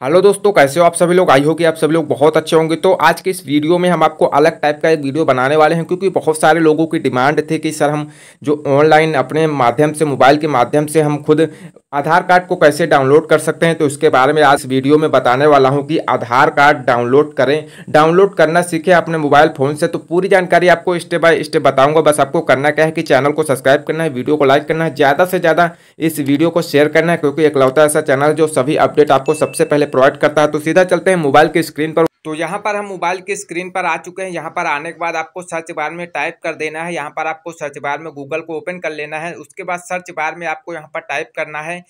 Hello दोस्तों, कैसे हो आप सभी लोग। आई हो कि आप सभी लोग बहुत अच्छे होंगे। तो आज के इस वीडियो में हम आपको अलग टाइप का एक वीडियो बनाने वाले हैं, क्योंकि बहुत सारे लोगों की डिमांड थी कि सर हम जो ऑनलाइन अपने माध्यम से मोबाइल के माध्यम से हम खुद आधार कार्ड को कैसे डाउनलोड कर सकते हैं। तो इसके बारे में आज वीडियो में बताने वाला हूं कि आधार कार्ड डाउनलोड करें, डाउनलोड करना सीखें अपने मोबाइल फ़ोन से। तो पूरी जानकारी आपको स्टेप बाय स्टेप बताऊंगा। बस आपको करना क्या है कि चैनल को सब्सक्राइब करना है, वीडियो को लाइक करना है, ज़्यादा से ज़्यादा इस वीडियो को शेयर करना है, क्योंकि इकलौता ऐसा चैनल है जो सभी अपडेट आपको सबसे पहले प्रोवाइड करता है। तो सीधा चलते हैं मोबाइल की स्क्रीन पर। तो यहाँ पर हम मोबाइल की स्क्रीन पर आ चुके हैं। यहाँ पर आने के बाद आपको सर्च बार में टाइप कर देना है। यहाँ पर आपको सर्च बार में गूगल को ओपन कर लेना है। उसके बाद सर्च बार में आपको यहाँ पर टाइप करना है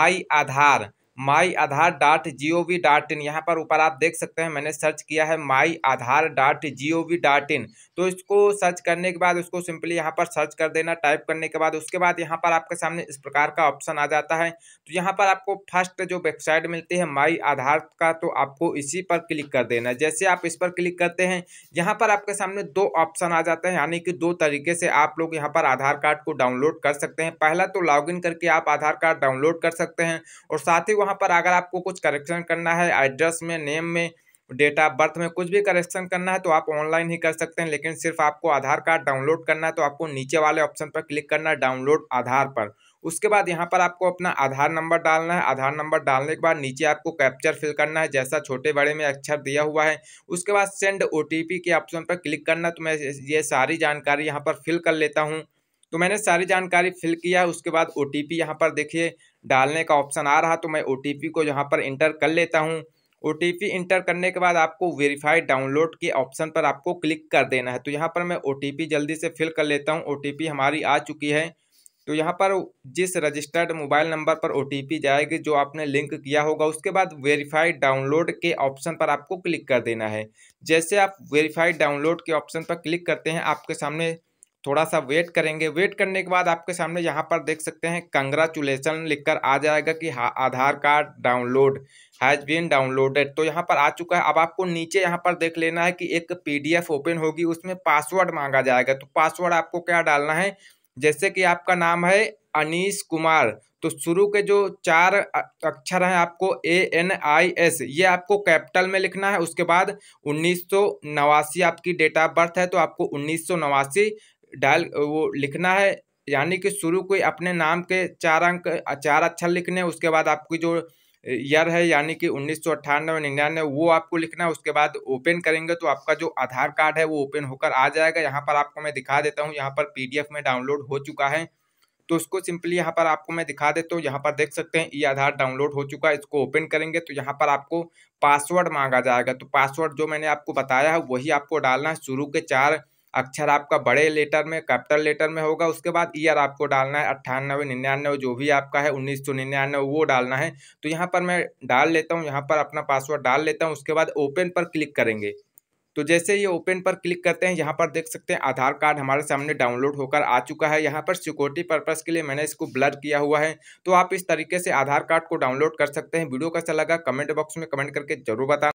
MyAadhar.gov.in। यहाँ पर ऊपर आप देख सकते हैं मैंने सर्च किया है MyAadhar.gov.in। तो इसको सर्च करने के बाद उसको सिंपली यहाँ पर सर्च कर देना। टाइप करने के बाद उसके बाद यहाँ पर आपके सामने इस प्रकार का ऑप्शन आ जाता है। तो यहाँ पर आपको फर्स्ट जो वेबसाइट मिलती है माई आधार का, तो आपको इसी पर क्लिक कर देना है। जैसे आप इस पर क्लिक करते हैं, यहाँ पर आपके सामने दो ऑप्शन आ जाते हैं, यानी कि दो तरीके से आप लोग यहाँ पर आधार कार्ड को डाउनलोड कर सकते हैं। पहला तो लॉगिन करके आप आधार कार्ड डाउनलोड कर सकते हैं, और साथ ही वहाँ पर अगर आपको कुछ करेक्शन करना है, एड्रेस में, नेम में, डेट ऑफ बर्थ में कुछ भी करेक्शन करना है, तो आप ऑनलाइन ही कर सकते हैं। लेकिन सिर्फ आपको आधार कार्ड डाउनलोड करना है, तो आपको नीचे वाले ऑप्शन पर क्लिक करना है, डाउनलोड आधार पर। उसके बाद यहाँ पर आपको अपना आधार नंबर डालना है। आधार नंबर डालने के बाद नीचे आपको कैप्चर फिल करना है, जैसा छोटे बड़े में अक्षर दिया हुआ है। उसके बाद सेंड OTP के ऑप्शन पर क्लिक करना। तो मैं ये सारी जानकारी यहाँ पर फिल कर लेता हूँ। तो मैंने सारी जानकारी फिल किया। उसके बाद OTP यहाँ पर देखिए डालने का ऑप्शन आ रहा, तो मैं OTP को यहाँ पर इंटर कर लेता हूँ। OTP इंटर करने के बाद आपको वेरीफाइड डाउनलोड के ऑप्शन पर आपको क्लिक कर देना है। तो यहाँ पर मैं OTP जल्दी से फिल कर लेता हूँ। OTP हमारी आ चुकी है। तो यहाँ पर जिस रजिस्टर्ड मोबाइल नंबर पर OTP जाएगी, जो आपने लिंक किया होगा, उसके बाद वेरीफाइड डाउनलोड के ऑप्शन पर आपको क्लिक कर देना है। जैसे आप वेरीफाइड डाउनलोड के ऑप्शन पर क्लिक करते हैं, आपके सामने थोड़ा सा वेट करेंगे। वेट करने के बाद आपके सामने यहाँ पर देख सकते हैं कंग्रेचुलेसन लिखकर आ जाएगा कि Aadhaar card download has been downloaded. तो यहाँ पर आ चुका है। अब आपको नीचे यहाँ पर देख लेना है कि एक PDF ओपन होगी, उसमें पासवर्ड मांगा जाएगा। तो पासवर्ड आपको क्या डालना है, जैसे कि आपका नाम है अनीश कुमार, तो शुरू के जो चार अक्षर हैं आपको ANIS, ये आपको कैपिटल में लिखना है। उसके बाद 1989 आपकी डेट ऑफ बर्थ है, तो आपको 1989 डाल वो लिखना है, यानी कि शुरू कोई अपने नाम के चार अक्षर लिखने हैं। उसके बाद आपकी जो ईयर है, यानी कि 1998 99, वो आपको लिखना है। उसके बाद ओपन करेंगे तो आपका जो आधार कार्ड है वो ओपन होकर आ जाएगा। यहाँ पर आपको मैं दिखा देता हूँ, यहाँ पर PDF में डाउनलोड हो चुका है। तो उसको सिंपली यहाँ पर आपको मैं दिखा देता हूँ। यहाँ पर देख सकते हैं ई आधार डाउनलोड हो चुका है। इसको ओपन करेंगे तो यहाँ पर आपको पासवर्ड मांगा जाएगा। तो पासवर्ड जो मैंने आपको बताया है वही आपको डालना है। शुरू के चार अक्षर आपका बड़े लेटर में, कैपिटल लेटर में होगा। उसके बाद ईयर आपको डालना है 98 99, जो भी आपका है 1999 वो डालना है। तो यहाँ पर मैं डाल लेता हूँ, यहाँ पर अपना पासवर्ड डाल लेता हूँ। उसके बाद ओपन पर क्लिक करेंगे। तो जैसे ये ओपन पर क्लिक करते हैं, यहाँ पर देख सकते हैं आधार कार्ड हमारे सामने डाउनलोड होकर आ चुका है। यहाँ पर सिक्योरिटी पर्पस के लिए मैंने इसको ब्लर किया हुआ है। तो आप इस तरीके से आधार कार्ड को डाउनलोड कर सकते हैं। वीडियो कैसा लगा कमेंट बॉक्स में कमेंट करके जरूर बताना।